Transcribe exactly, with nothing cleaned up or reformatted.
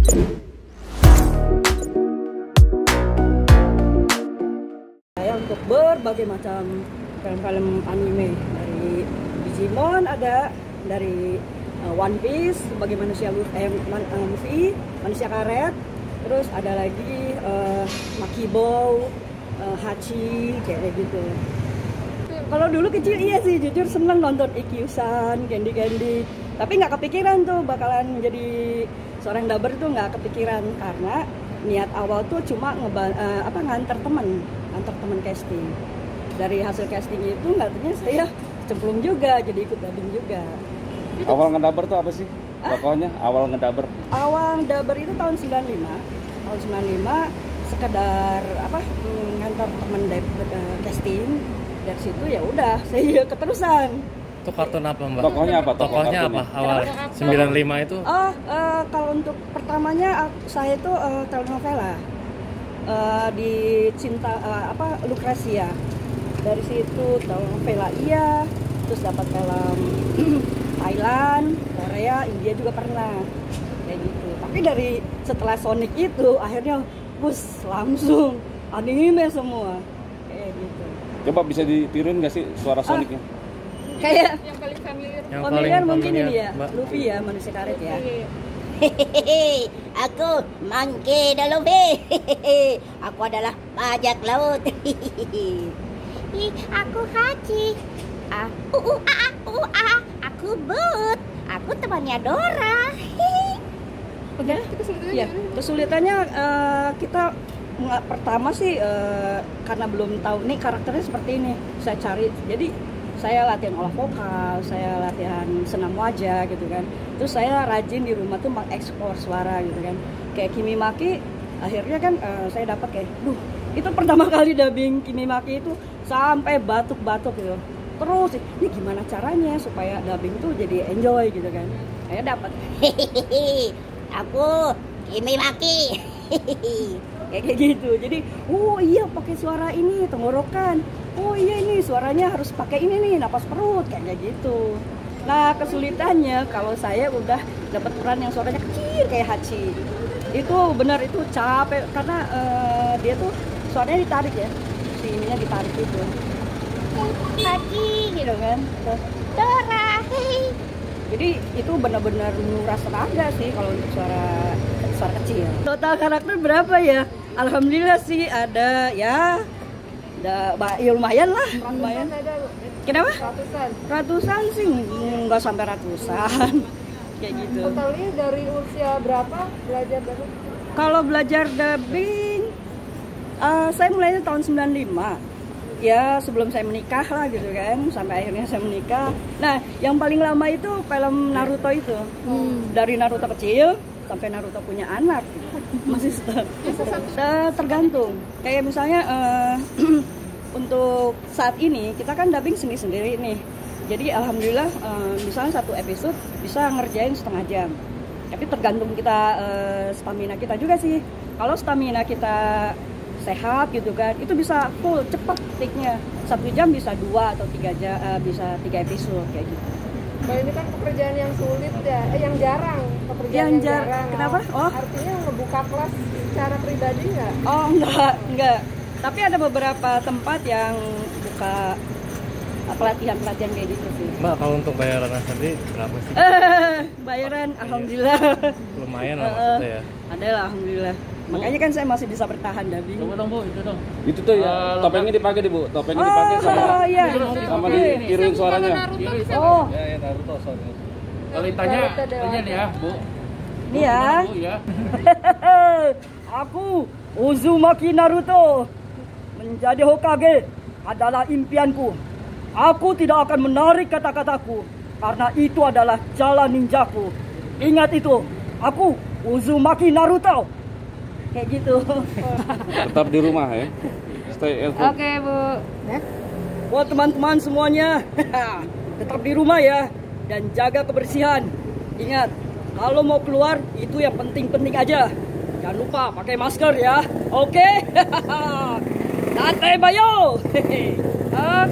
Saya untuk berbagai macam film-film anime, dari Digimon ada, dari uh, One Piece sebagai manusia eh, man, uh, movie, manusia karet, terus ada lagi uh, Makibo, uh, Hachi, kayak gitu. Kalau dulu kecil iya sih, jujur seneng nonton Ikkyu-san, Candy Candy, tapi nggak kepikiran tuh bakalan jadi seorang dubber tuh, nggak kepikiran karena niat awal tuh cuma ngeba, uh, apa nganter temen, nganter temen casting. Dari hasil casting itu katanya saya cemplung juga, jadi ikut dubbing juga. Awal ngedubber tuh apa sih? Pokoknya awal ngedubber. Awal dubber itu tahun sembilan puluh lima. Tahun sembilan puluh lima sekedar apa ngantar temen uh, casting. Dari situ ya udah saya keterusan. Itu kartun apa, Mbak? Tokohnya apa? Tokoh Tokohnya apa awal sembilan puluh lima itu? Oh, uh, kalau untuk pertamanya saya itu uh, telenovela uh, di cinta uh, apa Lucrecia. Dari situ telenovela iya, terus dapat film Thailand, Korea, India juga pernah kayak gitu. Tapi dari setelah Sonic itu akhirnya bus langsung anime semua kayak gitu. Coba bisa ditiruin nggak sih suara Sonicnya? Ah, kayak yang paling familiar. Yang familiar mungkin familiar, ini ya, Mbak. Luffy ya, manusia karet ya. Hehehe, aku Monkey the Luffy. Aku adalah bajak laut. Ih, aku Hachi. Ah, uh, uh, ah, uh, ah, aku Boot. Aku temannya Dora. Udah, ya, kesulitannya uh, kita nggak pertama sih uh, karena belum tahu nih karakternya seperti ini. Saya cari, jadi saya latihan olah vokal, saya latihan senam wajah gitu kan. Terus saya rajin di rumah tuh mengeksplor suara gitu kan. Kayak Kimi Maki, akhirnya kan uh, saya dapat kayak, duh, itu pertama kali dubbing Kimi Maki itu sampai batuk-batuk gitu. Terus, ini gimana caranya supaya dubbing tuh jadi enjoy gitu kan. Saya dapat. Hehehe, aku Kimi Maki. Kayak kayak gitu. Jadi, oh iya pakai suara ini tenggorokan. Oh iya ini suaranya harus pakai ini nih napas perut kayak gitu. Nah kesulitannya kalau saya udah dapat peran yang suaranya kecil kayak Hachi, itu benar itu capek karena uh, dia tuh suaranya ditarik ya, si ininya ditarik itu. Hachi gitu kan. Dora. Jadi itu benar-benar menguras tenaga sih kalau untuk suara suara kecil. Total karakter berapa ya? Alhamdulillah sih ada ya, ada ya lumayan lah, lumayan. Kenapa? Ratusan. Ratusan sih nggak sampai ratusan, kayak gitu. Totalnya dari usia berapa belajar dubbing? Kalau belajar dubbing, uh, saya mulainya tahun sembilan puluh lima. Ya sebelum saya menikah lah gitu kan, sampai akhirnya saya menikah. Nah yang paling lama itu film Naruto itu, hmm. dari Naruto kecil sampai Naruto punya anak gitu. Masih tergantung. Kayak misalnya uh, untuk saat ini kita kan dubbing sendiri-sendiri nih. Jadi alhamdulillah uh, misalnya satu episode bisa ngerjain setengah jam. Tapi tergantung kita uh, stamina kita juga sih. Kalau stamina kita sehat gitu kan, itu bisa full cepet take-nya. Satu jam bisa dua atau tiga jam, uh, bisa tiga episode kayak gitu. Nah ini kan pekerjaan yang sulit ya, eh, yang jarang, pekerjaan Yang yang, jar- jarang. kenapa? Oh. Artinya ngebuka kelas secara pribadi nggak? Oh enggak, enggak. Tapi ada beberapa tempat yang buka pelatihan-pelatihan kayak gitu sih. Mbak, kalau untuk bayarannya sendiri berapa sih? Eh, bayaran alhamdulillah. Lumayan lah maksudnya ya. Ada lah alhamdulillah. Makanya kan saya masih bisa bertahan dubbing. Coba dong Bu, itu dong. Itu tuh ya, topengnya dipakai deh Bu, topengnya dipakai sama Oh iya. sama Oke. ditiruin suaranya. Naruto bisa. Oh, Ya, ya Naruto soalnya. Kalau ditanya, tanya nih ya, Bu. ini ya. Bu ya. Aku Uzumaki Naruto. Menjadi Hokage adalah impianku. Aku tidak akan menarik kata-kataku karena itu adalah jalan ninjaku. Ingat itu, aku Uzumaki Naruto. Kayak gitu. Tetap di rumah ya. Stay at home. Oke, Bu. Buat teman-teman semuanya, tetap di rumah ya dan jaga kebersihan. Ingat, kalau mau keluar itu yang penting-penting aja. Jangan lupa pakai masker ya. Oke? Santai bayo.